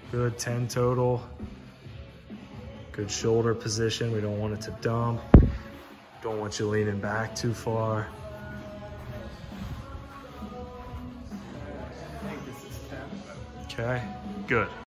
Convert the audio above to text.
Good, 10 total. Good shoulder position. We don't want it to dump. Don't want you leaning back too far. Okay, good.